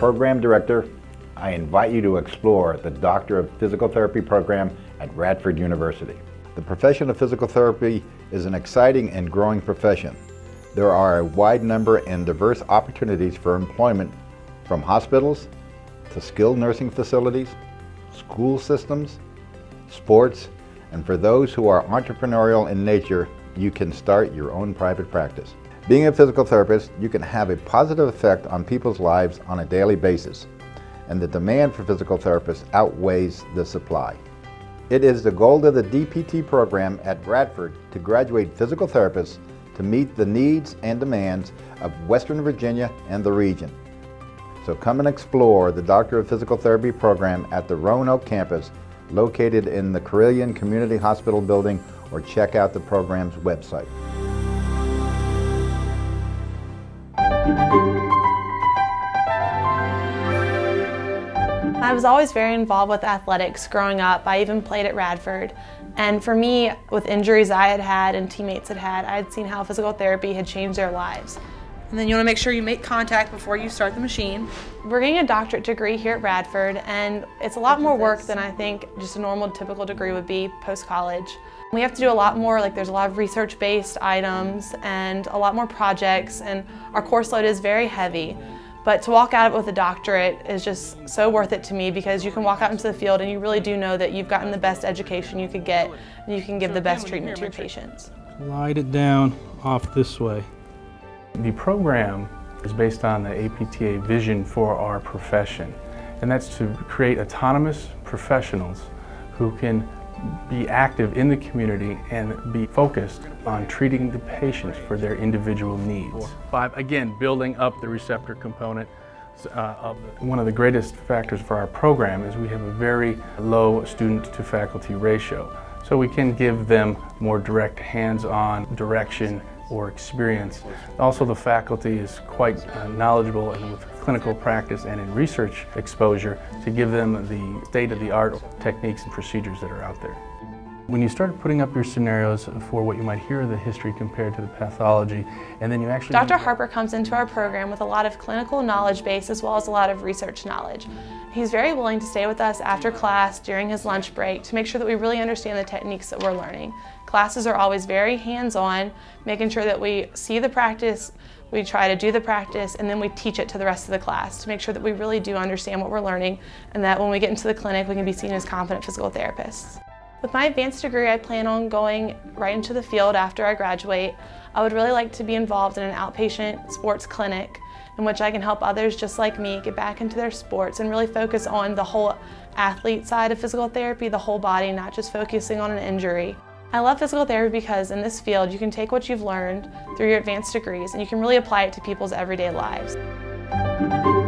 Program Director, I invite you to explore the Doctor of Physical Therapy program at Radford University. The profession of physical therapy is an exciting and growing profession. There are a wide number and diverse opportunities for employment, from hospitals to skilled nursing facilities, school systems, sports, and for those who are entrepreneurial in nature, you can start your own private practice. Being a physical therapist, you can have a positive effect on people's lives on a daily basis, and the demand for physical therapists outweighs the supply. It is the goal of the DPT program at Radford to graduate physical therapists to meet the needs and demands of Western Virginia and the region. So come and explore the Doctor of Physical Therapy program at the Roanoke campus, located in the Carilion Community Hospital building, or check out the program's website. I was always very involved with athletics growing up. I even played at Radford. And for me, with injuries I had had and teammates had had, I had seen how physical therapy had changed their lives. And then you want to make sure you make contact before you start the machine. We're getting a doctorate degree here at Radford, and it's a lot more work than I think just a normal typical degree would be post-college. We have to do a lot more, like there's a lot of research-based items and a lot more projects, and our course load is very heavy. But to walk out with a doctorate is just so worth it to me, because you can walk out into the field and you really do know that you've gotten the best education you could get and you can give the best treatment to your patients. Slide it down off this way. The program is based on the APTA vision for our profession, and that's to create autonomous professionals who can be active in the community and be focused on treating the patients for their individual needs. 5, again, building up the receptor component. One of the greatest factors for our program is we have a very low student to faculty ratio, so we can give them more direct hands-on direction or experience. Also, the faculty is quite knowledgeable and with clinical practice and in research exposure to give them the state-of-the-art techniques and procedures that are out there. When you start putting up your scenarios for what you might hear of the history compared to the pathology, and then you actually... Dr. Harper comes into our program with a lot of clinical knowledge base as well as a lot of research knowledge. He's very willing to stay with us after class during his lunch break to make sure that we really understand the techniques that we're learning. Classes are always very hands-on, making sure that we see the practice, we try to do the practice, and then we teach it to the rest of the class to make sure that we really do understand what we're learning, and that when we get into the clinic we can be seen as competent physical therapists. With my advanced degree, I plan on going right into the field after I graduate. I would really like to be involved in an outpatient sports clinic in which I can help others just like me get back into their sports and really focus on the whole athlete side of physical therapy, the whole body, not just focusing on an injury. I love physical therapy because in this field you can take what you've learned through your advanced degrees and you can really apply it to people's everyday lives.